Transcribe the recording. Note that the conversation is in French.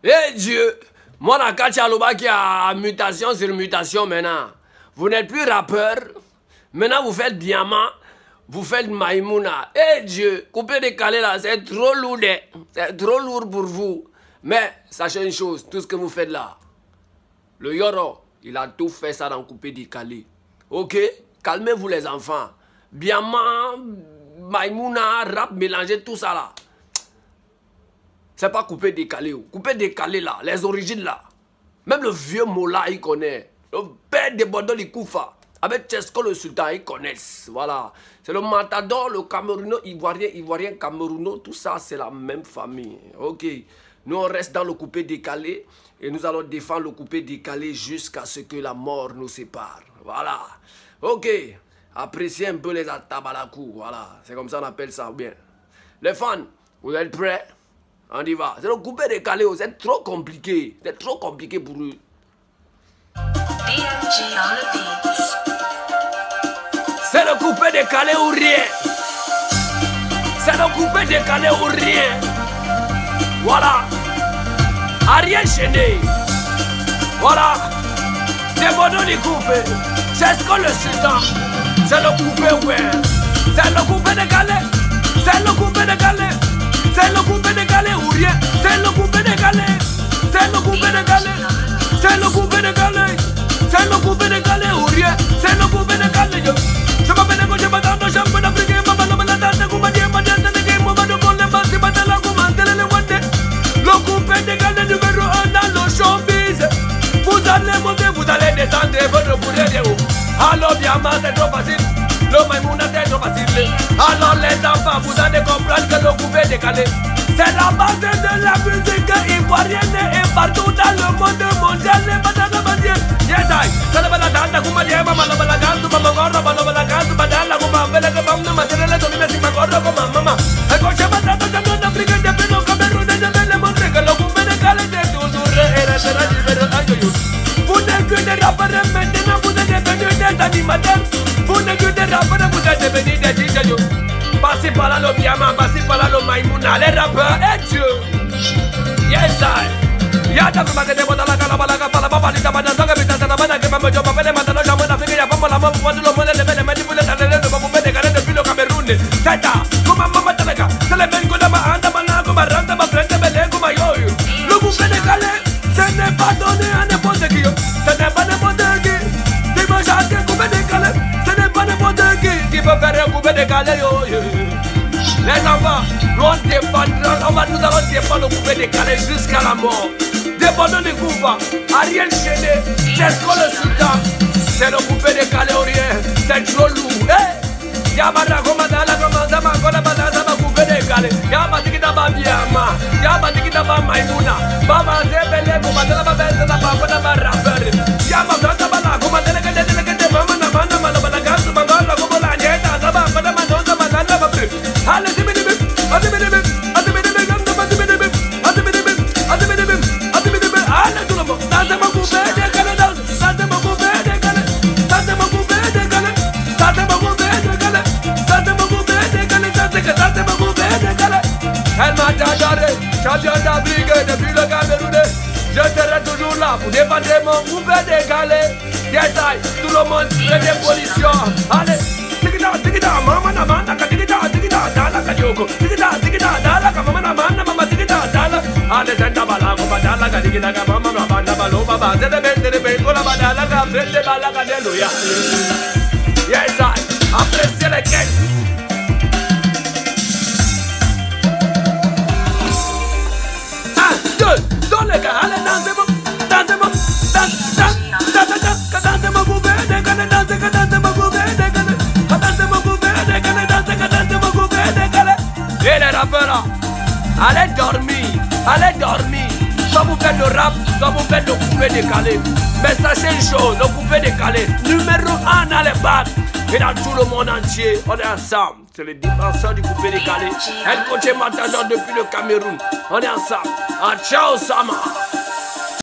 Eh Dieu, moi la Kachaloba qui a mutation sur mutation maintenant. Vous n'êtes plus rappeur. Maintenant vous faites diamant. Vous faites Maïmouna. Eh Dieu, couper décalé là, c'est trop lourd. C'est trop lourd pour vous. Mais sachez une chose, tout ce que vous faites là, le Yoro, il a tout fait ça dans couper décalé. Ok? Calmez-vous les enfants. Diamant, Maïmouna, rap, mélangez tout ça là. C'est pas couper décalé. Couper décalé là, les origines là. Même le vieux Mola, il connaît. Le père de Bodol, il koufa. Avec Tchesko le sultan, ils connaissent. Voilà. C'est le matador, le camerouno, ivoirien, camerouno. Tout ça, c'est la même famille. Ok. Nous, on reste dans le coupé décalé. Et nous allons défendre le coupé décalé jusqu'à ce que la mort nous sépare. Voilà. Ok. Appréciez un peu les atabalakou. Voilà. C'est comme ça qu'on appelle ça. Bien. Les fans, vous êtes prêts? On y va. C'est le coupé décalé. C'est trop compliqué. C'est trop compliqué pour eux. C'est le coupé décalé ou rien. C'est le coupé décalé ou rien. Voilà. Ariel Chéné. Voilà. Des bonhommes du coupé. C'est ce que le sultan. C'est le coupé ouvert. C'est le coupé décalé. C'est le coupé décalé. C'est le coupé décalé ou rien. C'est le coupé décalé. C'est le coupé décalé. C'est le coupé décalé. C'est le coupé décalé ou rien. C'est le coupé décalé. Je m'appelle le coach, je m'attends au champion d'Afrique. Je m'appelle le coupé décalé numéro 1 dans le showbiz. Vous allez monter, vous allez descendre, votre poulet de haut. Alors Diamant c'est trop facile, le Maïmouna c'est trop facile. Alors les enfants, vous allez comprendre que le coupé décalé, c'est la base de la musique ivoirienne et partout dans le monde mondial. Les batailles mondiales. Yes, I. C'est la bataille comme Dieu, maman, la bataille comme maman, la bataille comme Badala, comme maman, la bataille comme matériel, comme les images, comme maman. Et quand je m'attends dans l'Afrique, depuis le Cameroun, je vais montrer que le coupé décalé c'est toujours et restera numéro 1. Vous n'êtes que des rappeurs maintenant, vous êtes devenus des animateurs. Vous n'êtes que des rappeurs, vous êtes devenus des DJ. Passez par là le Diamant, passez par là le Maïmouna, les rappeurs et Dieu. Yes, I. Y'a des magasins de la calabalaga, par la baba, les tabacs, les tabacs, les tabacs, les tabacs, les tabacs, les tabacs, les tabacs, les tabacs, les tabacs, les tabacs, les tabacs, les tabacs, les tabacs, les tabacs, depuis le Cameroun. C'est ça. Comment maman talaga? C'est les mêmes que la maanda, mana, comme randa, ma frère, belé, comme yo. Le coupé décalé, ce n'est pas donné à n'importe qui. Ce n'est pas n'importe qui. Si vous chantez coupé décalé, ce n'est pas n'importe qui peut faire un coupé décalé. Les enfants, nous allons défendre le coupé décalé jusqu'à la mort. Dépendons du Koufa, Ariel Chéné, Tchesko le sultan. C'est le coupé décalé ou rien, c'est trop lourd. Yabada Komadala, Komazama, Kolabada, Sama coupé décalé. Yabatikita Babiama, Yabatikita Maïmouna, Baba Zebele, Komadala Babel, Sama rappeur. Yabada Bala, Komadala, Mama, Namana, Malabalaga, Mamala, Kobola, Yeta, Sama, Madama, Sama, Nana, Allez, elle m'a adoré, champion d'Afrique depuis le Cameroun. Je serai toujours là pour défendre mon coupé décalé. Yes, I, tout le monde fait des positions. Allez, tigida, mama na manda, tigida, dala kadioko, tigida, dala kama na manda, mama tigida, dala. Allez, senta bala ko badala kadigida ka mama na banda balo baba, zede be ko la badala ka frente bala kadeluya. Yes, I, appréciez les caisses. Dans les gars, allez dansez-moi, dansez-moi, coupé décalé, dansez-moi, coupé décalé, dansez-moi, coupé décalé, dansez-moi, coupé décalé. Et les rappeurs là, allez dormir, soit vous faites le rap, soit vous faites le coupé décalé. Mais sachez une chose, le coupé décalé, numéro 1 dans les bacs et dans tout le monde entier, on est ensemble. C'est le défenseur du coupé décalé. Elle coach Matador depuis le Cameroun. On est ensemble. Ah, ciao, Sama.